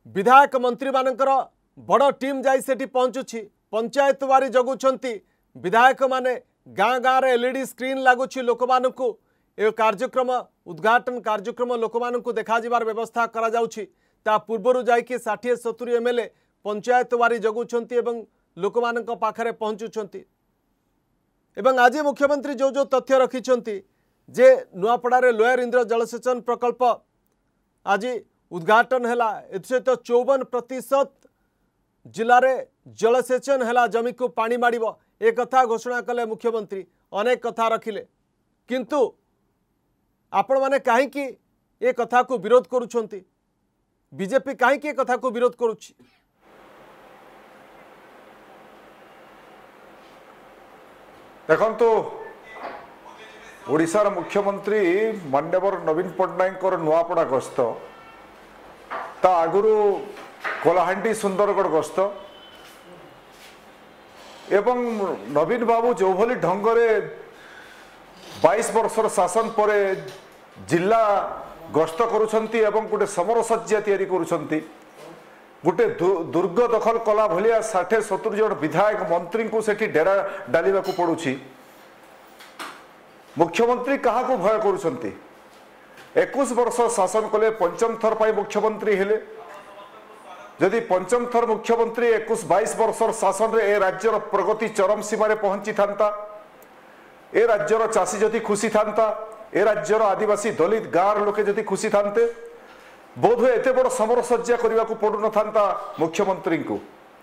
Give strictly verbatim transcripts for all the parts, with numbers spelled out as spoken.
विधायक मंत्री मानकर बड़ टीम जाई सेठी पहुंचुछि पंचायत वारी जगुछंती विधायक माने गाँ गाँ रे एलईडी स्क्रीन लागुछि लोक मानकु ए कार्यक्रम उद्घाटन कार्यक्रम लोक मानकु देखा जिबार व्यवस्था करा जाउछि ता पूर्वरु जाईकि षाठी सत्तरी एमएलए पंचायत वारी जगुछंती एवं लोक मानक पाखरे पहुंचुछंती एवं आज मुख्यमंत्री जो जो तथ्य रखिछंती जे नुआपड़ारे लोयर इंद्र जलसेचन प्रकल्प आज उद्घाटन है सहित चौवन प्रतिशत जिले में जलसेचन है जमी को पानी माड़ एक कथा घोषणा कले मुख्यमंत्री अनेक कथा रखिले किंतु आपण माने कहीं ये कथा को विरोध करुछंती बीजेपी कहीं कथा को विरोध करुछि देखंतु ओडिशार मुख्यमंत्री माननीय नवीन पट्टनायक नुआपड़ा गस्त ता आगुरु कोलाहांडी सुंदरगढ़ गस्त एवं नवीन बाबू जो भली ढंगरे बाईस वर्षर शासन पर जिला गस्त करुछंती एवं गोटे समर सज्जा तैयारी करुछंती गोटे दुर्ग दखल कला भलिया षाठी सत्तरी जन विधायक मंत्री को सेठी डेरा डालिबा को पड़ुछि मुख्यमंत्री कहा को भय करुछंती इक्कीस वर्ष शासन कले पंचम थर पाई मुख्यमंत्री हेले जदि पंचम थर मुख्यमंत्री इक्कीस बाईस वर्षर शासन रे ए राज्यर प्रगति चरम सीमा रे पहुंची थांता ए राज्यर चाषी जदि खुशी थांता ए राज्यर आदिवासी दलित गाँव लोके जदि खुशी थांते बोध हुए एते बड़ समर सज्जा करने को पड़ू न था मुख्यमंत्री को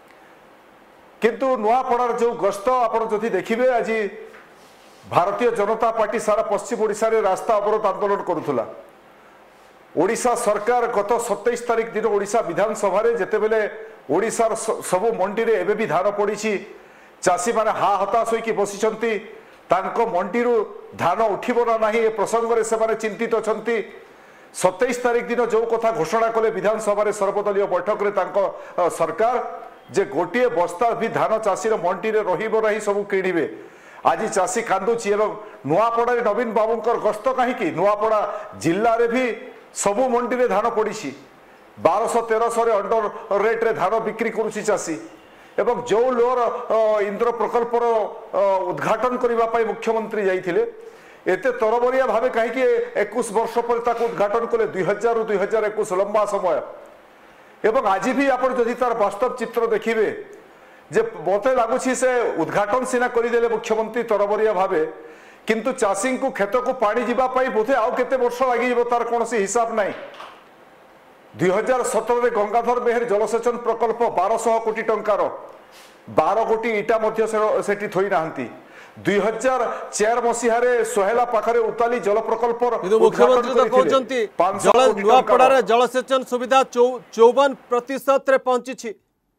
किंतु नुआपड़ार जो गस्त आप जदि देखिए आज भारतीय जनता पार्टी सारा पश्चिम ओडिशा रे रास्ता अवरोध आंदोलन करुला ओडिशा सरकार गत सत्ताईस तारीख दिन ओडिशा विधानसभा रे जेते बेले ओडिशार सबु मंडी रे एबे भी धान पड़ी चाषी माने हा हताश होइकी बसिछंती तांको मंडीरू धान उठिबो ना नाही ए प्रसंग रे से माने चिंतित अछंती सत्ताईस तारीख दिन जो कथा घोषणा कले विधानसभा रे सर्वदलीय बैठक रे तांको सरकार जे गोटे बस्ता भी धान चाषी मंडी रे रहिबो नाही सब किणिबे आज चाषी कांदुची एवं नुआपड़ा नवीन बाबूंकर गस्त कहीं नुआपड़ा जिले में भी सबू मंडी रे धान पड़ी बारश तेरश अंडर रेट रे धान बिक्री करुच्ची चाषी एवं जो लोअर इंद्र प्रकल्पर उद्घाटन करने मुख्यमंत्री जाइए एते तरबरिया भावे कहीं इक्कीस वर्ष पर उद्घाटन कले दुई हजार रु दुई हजार इक्कीस लंबा समय एवं आज भी आप जदि तार वास्तव चित्र देखिए जे मत लगुच से उद्घाटन सीना करदे मुख्यमंत्री तरबरिया भावे किंतु चाषी को खेत को पानी जीवाई बोधे आउ केते वर्ष लगे तार कौन हिसाब ना दुई हजार सतर गंगाधर मेहर जलसेचन प्रकल्प बारश कोटी टंकार बार कोटी इटा से थोई ना दुई हजार चार मसीह सोहेला पाखरे उताली जल प्रकल्प मुख्यमंत्री तो कहते नुआपड़ा जलसेचन सुविधा चौवन प्रतिशत पहुंची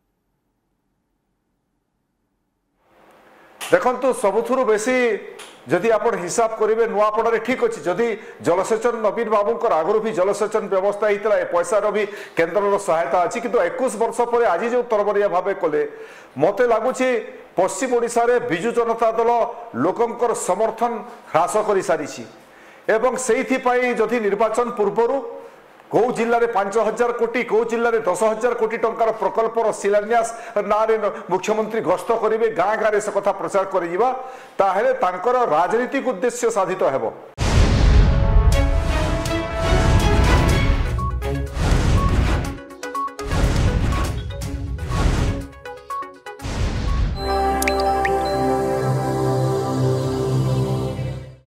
देखंतु सबुथुरु बेसी जदि आप हिसाब करेंगे नुआपड़ा ठीक अच्छे जदि जलसेचन नवीन बाबूंकर आगुरी भी जलसेचन व्यवस्था होता है पैसार भी केन्द्र सहायता अच्छी किंतु इक्कीस वर्ष पर आज जो तरबरिया भाव कले मत लगुच पश्चिम ओडिशा रे बिजु जनता दल लोकंकर समर्थन ह्रास कर सारी एवं से जदि निर्वाचन पूर्वर कौ जिले में पांच हजार कोटी कौ जिले में दस हजार कोटी टंकार प्रकल्पर शिलान्यास ना मुख्यमंत्री गस्त करेंगे गाँ गाँव से कथा प्रचार कर राजनीतिक उद्देश्य साधित हेब।